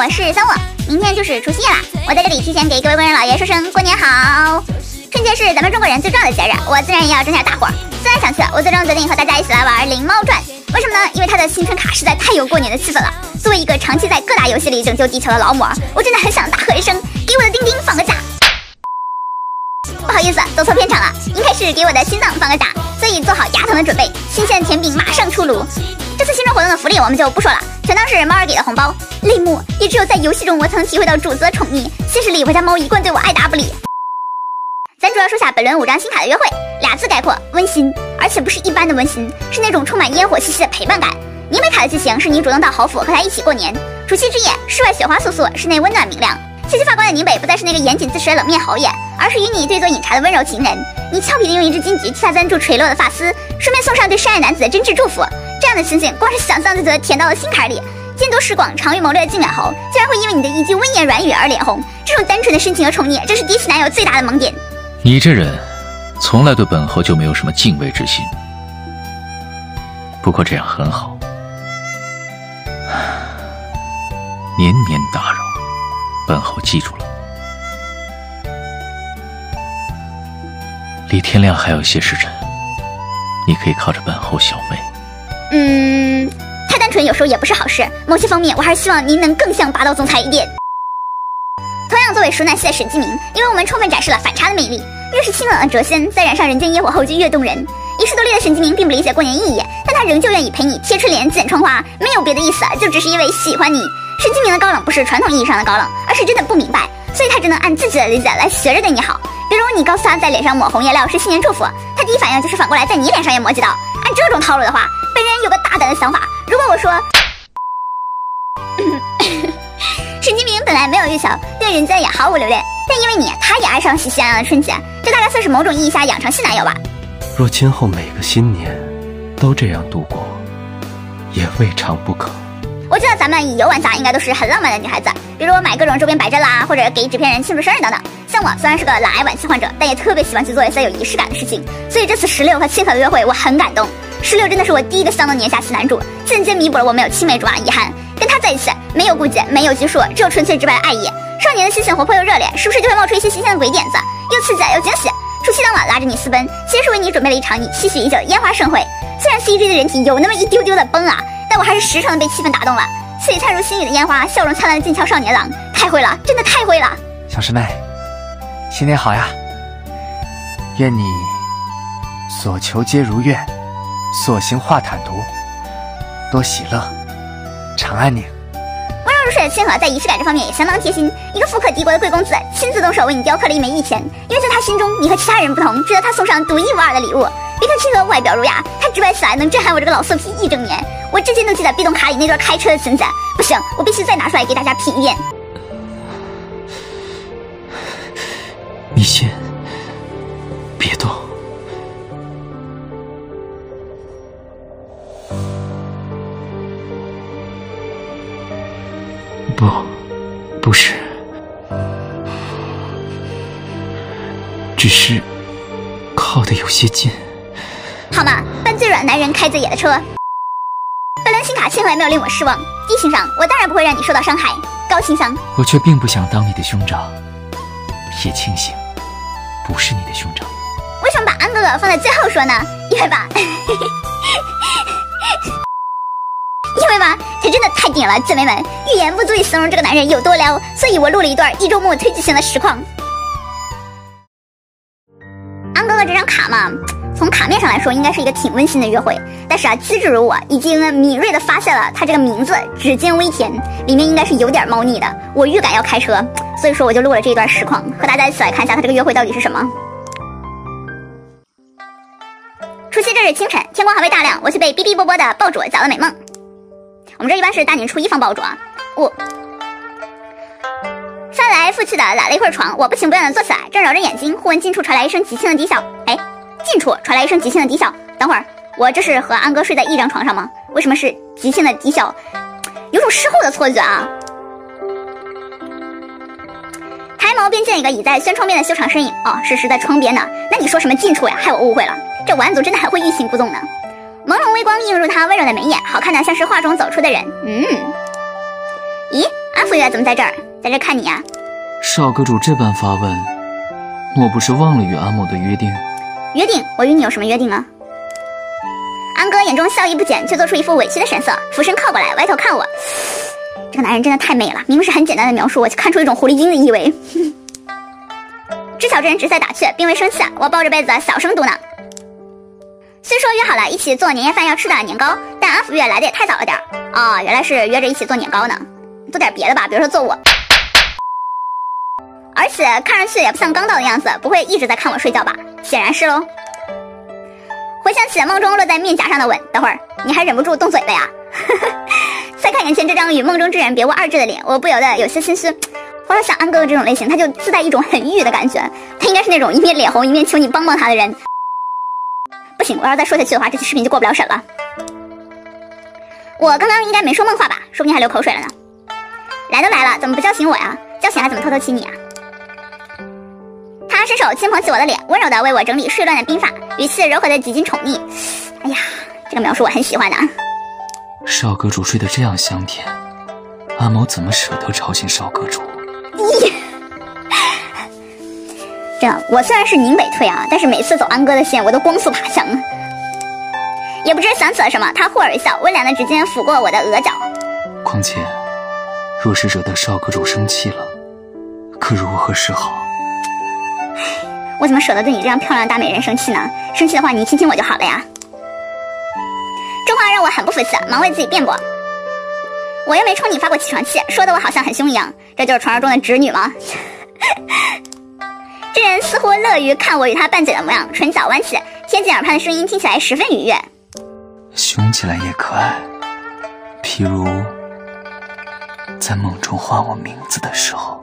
我是三沃，明天就是除夕夜了，我在这里提前给各位官人老爷说声过年好。春节是咱们中国人最重要的节日，我自然也要整点大活。思来想去，我最终决定和大家一起来玩《灵猫传》。为什么呢？因为它的新春卡实在太有过年的气氛了。作为一个长期在各大游戏里拯救地球的劳模，我真的很想大喝一声，给我的丁丁放个假。不好意思，走错片场了，应该是给我的心脏放个假，所以做好牙疼的准备，新鲜的甜饼马上出炉。这次新春活动的福利我们就不说了，全当是猫儿给的红包。泪目，也只有在游戏中我才能体会到主子的宠溺，现实里我家猫一贯对我爱答不理。咱主要说下本轮5张新卡的约会，2字概括：温馨，而且不是一般的温馨，是那种充满烟火气息的陪伴感。宁美卡的剧情是你主动到侯府和他一起过年，除夕之夜，室外雪花簌簌，室内温暖明亮。气息发光的宁北不再是那个严谨自持的冷面侯爷，而是与你对坐饮茶的温柔情人。你俏皮地用一支金桔替他簪住垂落的发丝，顺便送上对深爱男子的真挚祝福。这样的情景，光是想象就觉得甜到了心坎里。见多识广、长于谋略的靖远侯，竟然会因为你的一句温言软语而脸红，这种单纯的深情和宠溺，这是嫡系男友最大的萌点。 你这人，从来对本侯就没有什么敬畏之心。不过这样很好，年年打扰，本侯记住了。离天亮还有些时辰，你可以靠着本侯小妹。 太单纯有时候也不是好事，某些方面我还是希望您能更像霸道总裁一点。同样作为熟男系的沈基明，因为我们充分展示了反差的魅力，越是清冷的谪仙，在染上人间烟火后就越动人。遗世独立的沈基明并不理解过年意义，但他仍旧愿意陪你贴春联、剪窗花，没有别的意思，就只是因为喜欢你。沈基明的高冷不是传统意义上的高冷，而是真的不明白，所以他只能按自己的理解来学着对你好。比如你告诉他在脸上抹红颜料是新年祝福，他第一反应就是反过来在你脸上也抹几道。按这种套路的话，本人有个大胆的想法，如果我说沈基明本来没有预想对人间也毫无留恋，但因为你他也爱上喜气洋洋的春节，这大概算是某种意义下养成系男友吧。 若今后每个新年都这样度过，也未尝不可。 我知道咱们以游玩家应该都是很浪漫的女孩子，比如买各种周边摆阵啦，或者给纸片人庆祝生日等等。像我虽然是个懒癌晚期患者，但也特别喜欢去做一些有仪式感的事情，所以这次16和清河的约会我很感动。16真的是我第一个相中年下系男主，间接弥补了我没有青梅竹马的遗憾。跟他在一起没有顾忌，没有拘束，只有纯粹直白的爱意。少年的心性活泼又热烈，时不时就会冒出一些新鲜的鬼点子，又刺激又惊喜。除夕当晚拉着你私奔，其实是为你准备了一场你期许已久的烟花盛会。虽然 CG 的人体有那么一丢丢的崩啊，但我还是实诚的被气氛打动了。璀璨如星宇的烟花，笑容灿烂的静悄少年郎，太会了，真的太会了。 小师妹，新年好呀！愿你所求皆如愿，所行化坦途，多喜乐，长安宁。 温柔如水的清河在仪式感这方面也相当贴心，一个富可敌国的贵公子亲自动手为你雕刻了一枚玉钱，因为在他心中你和其他人不同，值得他送上独一无二的礼物。别看清河外表儒雅，他直白起来能震撼我这个老色批一整年。我至今都记得壁咚卡里那段开车的情景，不行，我必须再拿出来给大家品一遍。 你先别动。不是，只是靠得有些近。 好嘛，扮最软男人开最野的车。本轮新卡清河也没有令我失望，低情商我当然不会让你受到伤害，高情商我却并不想当你的兄长，也庆幸不是你的兄长。 为什么把安哥哥放在最后说呢？因为吧这真的太顶了，姐妹们，语言不足以形容这个男人有多撩，所以我录了一段一周目推剧情的实况。安哥哥这张卡嘛，从卡面上来说应该是一个挺温馨的约会，但是机智如我已经敏锐地发现了他这个名字指尖微甜，里面应该是有点猫腻的，我预感要开车，所以说我就录了这一段实况，和大家一起来看一下他这个约会到底是什么。除夕这日清晨，天光还未大亮，我却被哔哔啵啵的爆主搅了美梦。我们这一般是大年初一放爆竹啊。翻来覆去的懒了一会儿床，我不情不愿的坐起来，正揉着眼睛，忽闻近处传来一声极轻的低笑。近处传来一声极轻的低笑。等会儿，我这是和安哥睡在一张床上吗？为什么是极轻的低笑？有种失后的错觉啊。抬眸便见一个倚在轩窗边的修长身影，是在窗边呢。那你说什么近处呀？害我误会了。这文案组真的很会欲擒故纵呢。朦胧微光映入他温柔的眉眼，好看的像是画中走出的人。咦，安安抚月怎么在这儿？在这看你啊？ 少阁主这般发问，莫不是忘了与安某的约定？ 约定？我与你有什么约定啊？安哥眼中笑意不减，却做出一副委屈的神色，俯身靠过来，歪头看我。这个男人真的太媚了，明明是很简单的描述，我却看出一种狐狸精的意味。知晓之人直在打趣，并未生气。我抱着被子小声嘟囔。虽说约好了一起做年夜饭要吃的年糕，但安抚月来的也太早了点哦，原来是约着一起做年糕呢。做点别的吧，比如说做我。而且看上去也不像刚到的样子，不会一直在看我睡觉吧？显然是喽。回想起梦中落在面颊上的吻，等会儿你还忍不住动嘴了呀？再看眼前这张与梦中之人别无二致的脸，我不由得有些心虚。话说像安哥哥这种类型，他就自带一种很欲的感觉，他应该是那种一面脸红一面求你帮帮他的人。不行，我要再说下去的话，这期视频就过不了审了。我刚刚应该没说梦话吧？说不定还流口水了呢。来都来了，怎么不叫醒我呀？叫醒还怎么偷偷亲你啊？他伸手轻捧起我的脸，温柔地为我整理睡乱的鬓发，语气柔和的几近宠溺。哎呀，这个描述我很喜欢的。 少阁主睡得这样香甜，安某怎么舍得吵醒少阁主？ 这我虽然是宁北退啊，但是每次走安哥的线，我都光速爬墙。也不知想起了什么，他忽而一笑，温凉的指尖抚过我的额角。 况且，若是惹得少阁主生气了，可如何是好？ 我怎么舍得对你这样漂亮的大美人生气呢？生气的话，你亲亲我就好了呀。这话让我很不服气，忙为自己辩驳。我又没冲你发过起床气，说的我好像很凶一样，这就是传说中的直女吗？这人似乎乐于看我与他拌嘴的模样，唇角弯起，贴近耳畔的声音听起来十分愉悦。 凶起来也可爱，譬如在梦中唤我名字的时候。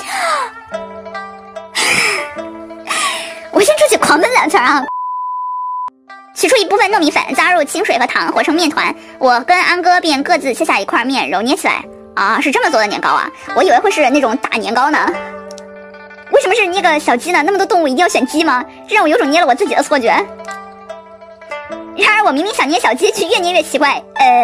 我先出去狂奔两圈啊！取出一部分糯米粉，加入清水和糖，和成面团。我跟安哥便各自切下一块面，揉捏起来。啊，是这么做的年糕啊！我以为会是那种大年糕呢。为什么是捏个小鸡呢？那么多动物一定要选鸡吗？这让我有种捏了我自己的错觉。然而我明明想捏小鸡，却越捏越奇怪。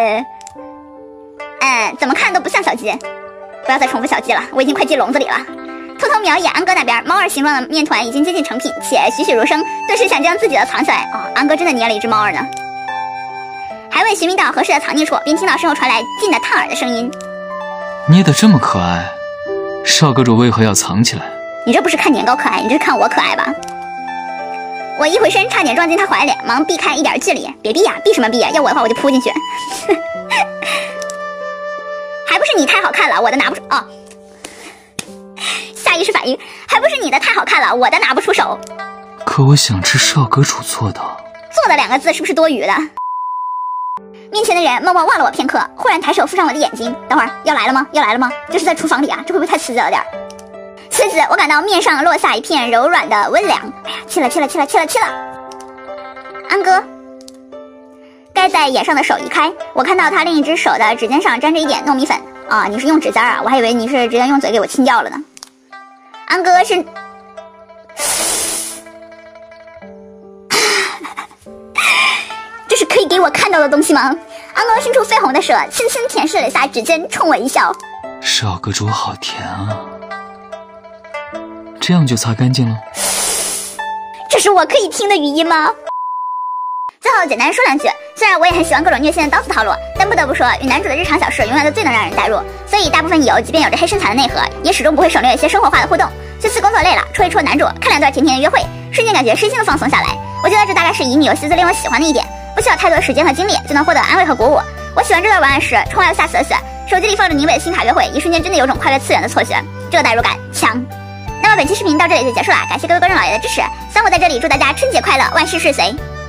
怎么看都不像小鸡。不要再重复小鸡了，我已经快进笼子里了。偷偷瞄一眼安哥那边，猫儿形状的面团已经接近成品，且栩栩如生，顿时想将自己的藏起来。哦，安哥真的捏了一只猫儿呢。还未寻觅到合适的藏匿处，便听到身后传来近的烫耳的声音。 捏得这么可爱，少阁主为何要藏起来？ 你这不是看年糕可爱，你这是看我可爱吧？我一回身，差点撞进他怀里，忙避开一点距离。别避呀，避什么避呀？要我的话我就扑进去。还不是你太好看了，我的拿不出哦。下意识反应，还不是你的太好看了，我的拿不出手。 可我想吃少阁主做的。 做的两个字是不是多余的？面前的人默默望了我片刻，忽然抬手附上我的眼睛。等会儿要来了吗？要来了吗？这是在厨房里啊，这会不会太刺激了点？此时我感到面上落下一片柔软的温凉。哎呀，气了！安哥，盖在眼上的手移开，我看到他另一只手的指尖上沾着一点糯米粉。啊，你是用指尖啊？我还以为你是直接用嘴给我亲掉了呢。安哥是这是可以给我看到的东西吗？安哥伸出绯红的舌，轻轻舔舐了下指尖，冲我一笑。 少阁主好甜啊，这样就擦干净了？ 这是我可以听的语音吗？最后简单说两句，虽然我也很喜欢各种虐心的刀子套路，但不得不说，与男主的日常小事永远都最能让人代入。所以大部分友即便有着黑身材的内核，也始终不会省略一些生活化的互动。这次工作累了，戳一戳男主，看两段甜甜的约会，瞬间感觉身心都放松下来。我觉得这大概是乙女游戏最令我喜欢的一点，不需要太多时间和精力就能获得安慰和鼓舞。我喜欢这段文案时，冲外下死了血，手机里放着宁伟的新卡约会，一瞬间真的有种跨越次元的错觉，这个代入感强。那么本期视频到这里就结束了，感谢各位观众老爷的支持，三虎在这里祝大家春节快乐，万事顺遂。